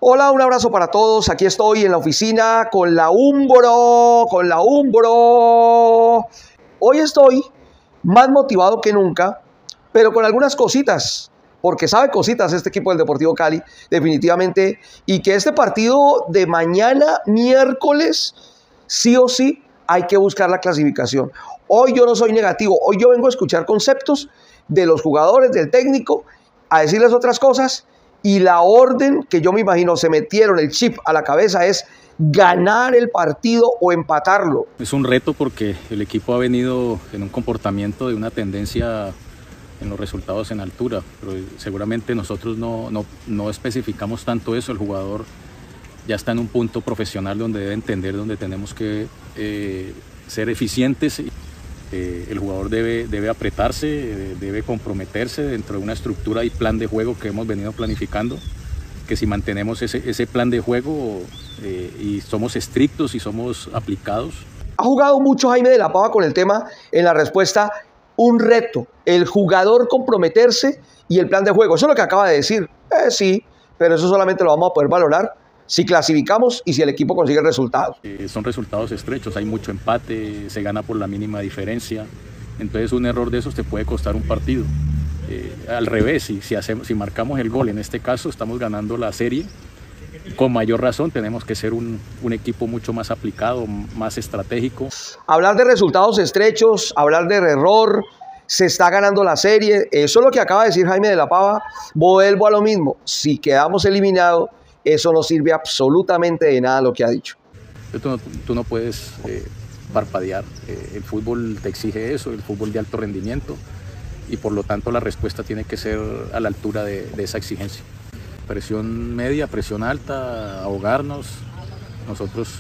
Hola, un abrazo para todos. Aquí estoy en la oficina con la Umbro. Hoy estoy más motivado que nunca, pero con algunas cositas, porque sabe cositas este equipo del Deportivo Cali, definitivamente, y que este partido de mañana, miércoles, sí o sí, hay que buscar la clasificación. Hoy yo no soy negativo, hoy yo vengo a escuchar conceptos de los jugadores, del técnico, a decirles otras cosas, y la orden que yo me imagino se metieron el chip a la cabeza es ganar el partido o empatarlo. Es un reto porque el equipo ha venido en un comportamiento de una tendencia en los resultados en altura, pero seguramente nosotros no especificamos tanto eso. El jugador ya está en un punto profesional donde debe entender donde tenemos que ser eficientes. El jugador debe apretarse, debe comprometerse dentro de una estructura y plan de juego que hemos venido planificando, que si mantenemos ese plan de juego y somos estrictos y somos aplicados. Ha jugado mucho Jaime de la Pava con el tema en la respuesta, un reto, el jugador comprometerse y el plan de juego. Eso es lo que acaba de decir. Sí, pero eso solamente lo vamos a poder valorar si clasificamos y si el equipo consigue resultados. Son resultados estrechos, hay mucho empate, se gana por la mínima diferencia, entonces un error de esos te puede costar un partido. Al revés, si marcamos el gol, en este caso estamos ganando la serie, con mayor razón tenemos que ser un equipo mucho más aplicado, más estratégico. Hablar de resultados estrechos, hablar de error, se está ganando la serie, eso es lo que acaba de decir Jaime de la Pava. Vuelvo a lo mismo, si quedamos eliminados, eso no sirve absolutamente de nada lo que ha dicho. Tú no puedes parpadear, el fútbol te exige eso, el fútbol de alto rendimiento, y por lo tanto la respuesta tiene que ser a la altura de esa exigencia. Presión media, presión alta, ahogarnos, nosotros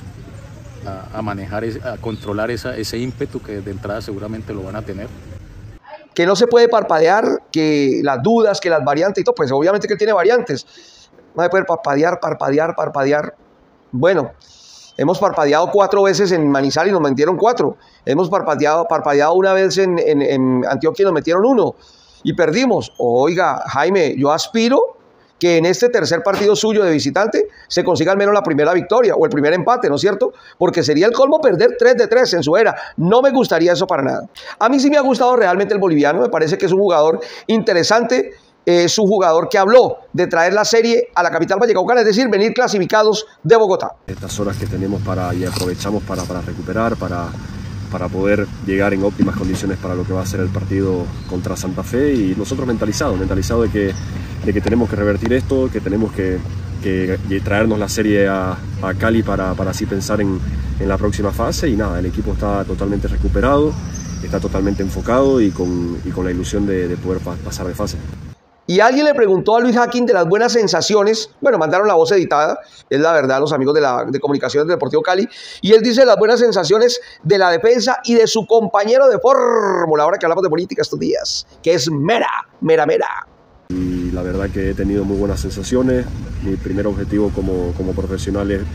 a manejar, a controlar ese ímpetu que de entrada seguramente lo van a tener. Que no se puede parpadear, que las dudas, que las variantes y todo, pues obviamente que él tiene variantes. No se puede parpadear. Bueno, hemos parpadeado 4 veces en Manizales y nos metieron 4. Hemos parpadeado una vez en Antioquia y nos metieron 1 y perdimos. Oiga, Jaime, yo aspiro que en este tercer partido suyo de visitante se consiga al menos la primera victoria o el primer empate, ¿no es cierto? Porque sería el colmo perder 3 de 3 en su era. No me gustaría eso para nada. A mí sí me ha gustado realmente el boliviano, me parece que es un jugador interesante. Es un jugador que habló de traer la serie a la capital vallecaucana, es decir, venir clasificados de Bogotá. Estas horas que tenemos y aprovechamos para recuperar, para poder llegar en óptimas condiciones para lo que va a ser el partido contra Santa Fe, y nosotros mentalizados de que tenemos que revertir esto, que tenemos que traernos la serie a Cali para así pensar en la próxima fase. Y nada, el equipo está totalmente recuperado, está totalmente enfocado y con la ilusión de poder pasar de fase. Y alguien le preguntó a Luis Hacking de las buenas sensaciones. Bueno, mandaron la voz editada, es la verdad, los amigos de comunicaciones del Deportivo Cali. Y él dice las buenas sensaciones de la defensa y de su compañero de fórmula, ahora que hablamos de política estos días, que es Mera. Y la verdad que he tenido muy buenas sensaciones. Mi primer objetivo como profesional es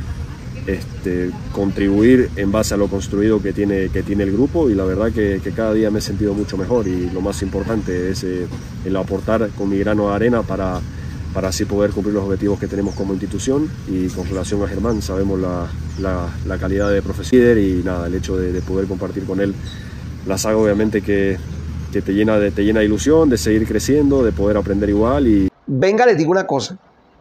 contribuir en base a lo construido que tiene el grupo, y la verdad que cada día me he sentido mucho mejor, y lo más importante es el aportar con mi grano de arena para así poder cumplir los objetivos que tenemos como institución. Y con relación a Germán, sabemos la calidad de profesional, y nada, el hecho de poder compartir con él la saga obviamente que te llena de ilusión, de seguir creciendo, de poder aprender igual. Venga, les digo una cosa.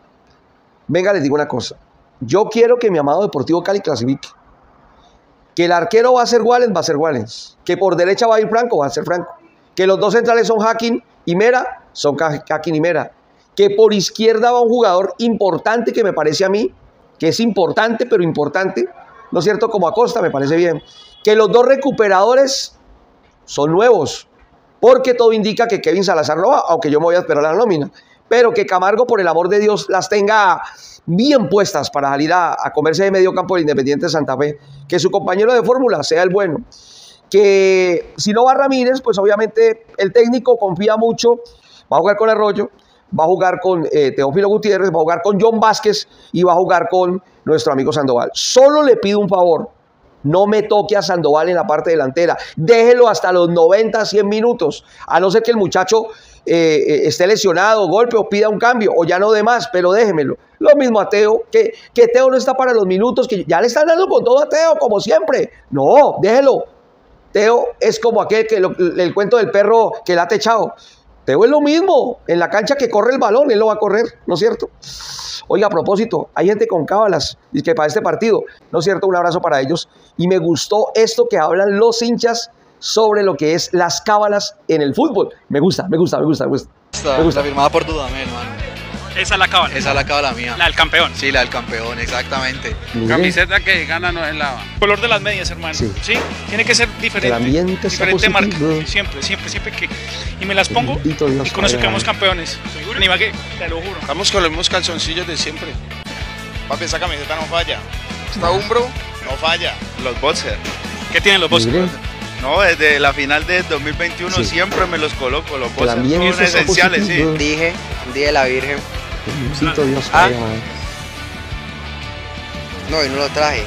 Yo quiero que mi amado Deportivo Cali clasifique. Que el arquero va a ser Wallens. Que por derecha va a ir Franco, va a ser Franco. Que los dos centrales son Hacking y Mera, son Hacking y Mera. Que por izquierda va un jugador importante que me parece a mí, que es importante, pero importante, ¿no es cierto? Como Acosta, me parece bien. Que los dos recuperadores son nuevos, porque todo indica que Kevin Salazar no va, aunque yo me voy a esperar a la nómina. Pero que Camargo, por el amor de Dios, las tenga bien puestas para salir a comerse de medio campo del Independiente Santa Fe. Que su compañero de fórmula sea el bueno. Que si no va Ramírez, pues obviamente el técnico confía mucho. Va a jugar con Arroyo, va a jugar con Teófilo Gutiérrez, va a jugar con John Vázquez y va a jugar con nuestro amigo Sandoval. Solo le pido un favor. No me toque a Sandoval en la parte delantera. Déjelo hasta los 90, 100 minutos. A no ser que el muchacho esté lesionado, golpe o pida un cambio, o ya no de más, pero déjemelo. Lo mismo a Teo, que Teo no está para los minutos, que ya le están dando con todo a Teo, como siempre. No, déjelo. Teo es como aquel el cuento del perro que la ha techado. Teo es lo mismo, en la cancha que corre el balón, él lo va a correr, ¿no es cierto? Oiga, a propósito, hay gente con cábalas, y que para este partido, ¿no es cierto? Un abrazo para ellos. Y me gustó esto que hablan los hinchas sobre lo que es las cábalas en el fútbol. Me gusta. Está firmada por Dudamel, hermano. Esa es la cábala. Esa es la cábala mía. La del campeón. Sí, la del campeón, exactamente. Mire. Camiseta que gana no es lava. Color de las medias, hermano. Sí. Sí, tiene que ser diferente. El ambiente está diferente marca. positivo. Siempre que. Y me las pongo Bendito Dios, y con eso padre. quedamos campeones. Seguro. Ni va que, te lo juro. Estamos con los mismos calzoncillos de siempre. Papi, esa camiseta no falla. Esta Umbro no falla. Los boxers. ¿Qué tienen los boxers? Mire. No, desde la final de 2021 Sí. siempre me los coloco, los boxers. ambiente Son está esenciales, sí. positivo. Dije, un día de la Virgen. Bendito Dios, padre, madre. No, y no lo traje.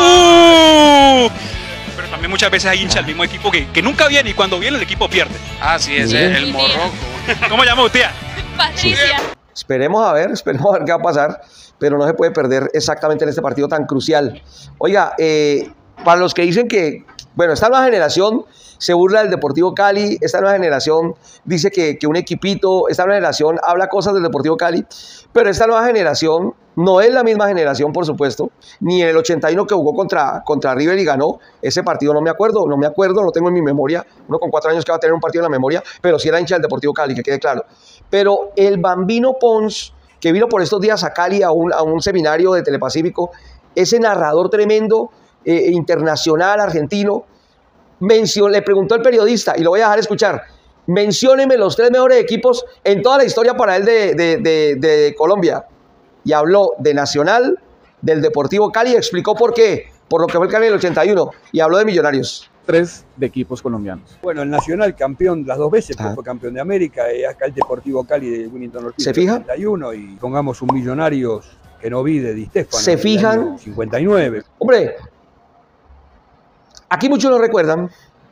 Pero también muchas veces hay hinchas del mismo equipo que nunca viene y cuando viene el equipo pierde. Ah, sí, ese Mire. es el morroco. ¿Cómo llama usted? Patricia. Esperemos a ver qué va a pasar, pero no se puede perder exactamente en este partido tan crucial. Oiga, para los que dicen que, bueno, esta nueva generación se burla del Deportivo Cali, esta nueva generación dice que un equipito, esta nueva generación habla cosas del Deportivo Cali, pero esta nueva generación no es la misma generación, por supuesto, ni en el 81 que jugó contra River y ganó, ese partido no me acuerdo, no tengo en mi memoria, uno con 4 años que va a tener un partido en la memoria, pero sí era hincha del Deportivo Cali, que quede claro. Pero el Bambino Pons, que vino por estos días a Cali a un seminario de Telepacífico, ese narrador tremendo, internacional, argentino, le preguntó el periodista, y lo voy a dejar escuchar, mencióneme los 3 mejores equipos en toda la historia para él de Colombia. Y habló de Nacional, del Deportivo Cali, y explicó por qué, por lo que fue el Cali en el 81, y habló de Millonarios. 3 de equipos colombianos. Bueno, el Nacional campeón las 2 veces, Ah. fue campeón de América, acá el Deportivo Cali de Willington Ortiz. ¿Se fija? 71, y pongamos un Millonarios que no vi de Di Stéfano. ¿Se del fijan? año 59. Hombre, aquí muchos no recuerdan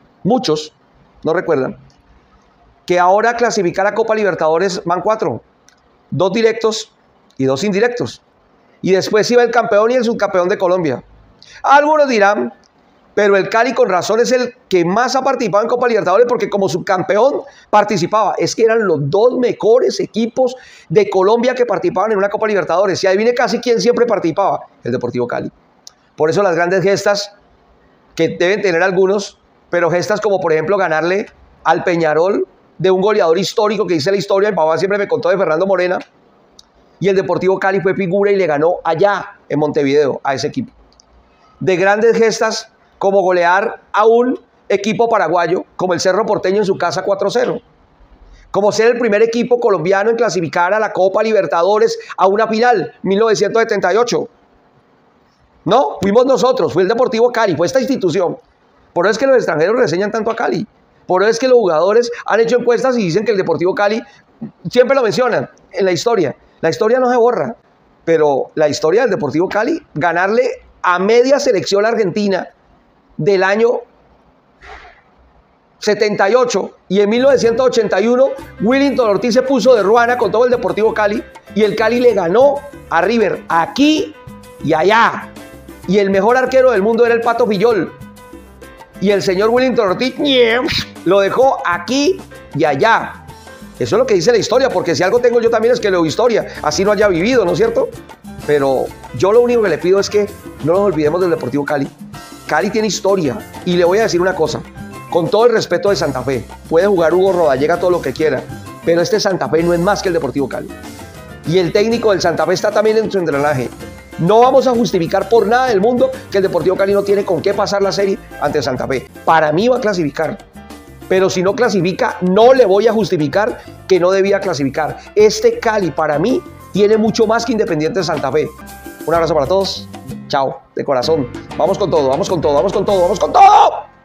que ahora clasificar a Copa Libertadores van 4, 2 directos y 2 indirectos. Y después iba el campeón y el subcampeón de Colombia. Algunos dirán, pero el Cali con razón es el que más ha participado en Copa Libertadores porque como subcampeón participaba. Es que eran los 2 mejores equipos de Colombia que participaban en una Copa Libertadores. Y adivine casi quién siempre participaba, el Deportivo Cali. Por eso las grandes gestas que deben tener algunos, pero gestas como por ejemplo ganarle al Peñarol de un goleador histórico que dice la historia, mi papá siempre me contó de Fernando Morena, y el Deportivo Cali fue figura y le ganó allá en Montevideo a ese equipo. De grandes gestas como golear a un equipo paraguayo como el Cerro Porteño en su casa 4-0, como ser el primer equipo colombiano en clasificar a la Copa Libertadores a una final, 1978. No, fuimos nosotros, fue el Deportivo Cali, fue esta institución. Por eso es que los extranjeros reseñan tanto a Cali. Por eso es que los jugadores han hecho encuestas y dicen que el Deportivo Cali, siempre lo mencionan en la historia. La historia no se borra, pero la historia del Deportivo Cali, ganarle a media selección argentina del año 78 y en 1981 Willington Ortiz se puso de ruana con todo el Deportivo Cali y el Cali le ganó a River aquí y allá. Y el mejor arquero del mundo era el Pato Fillol. Y el señor Willington Ortiz lo dejó aquí y allá. Eso es lo que dice la historia, porque si algo tengo yo también es que leo historia, así no haya vivido, ¿no es cierto? Pero yo lo único que le pido es que no nos olvidemos del Deportivo Cali. Cali tiene historia, y le voy a decir una cosa, con todo el respeto de Santa Fe, puede jugar Hugo Rodallega todo lo que quiera, pero este Santa Fe no es más que el Deportivo Cali. Y el técnico del Santa Fe está también en su engranaje. No vamos a justificar por nada del mundo que el Deportivo Cali no tiene con qué pasar la serie ante Santa Fe. Para mí va a clasificar. Pero si no clasifica, no le voy a justificar que no debía clasificar. Este Cali, para mí, tiene mucho más que Independiente Santa Fe. Un abrazo para todos. Chao, de corazón. Vamos con todo, vamos con todo, vamos con todo, vamos con todo.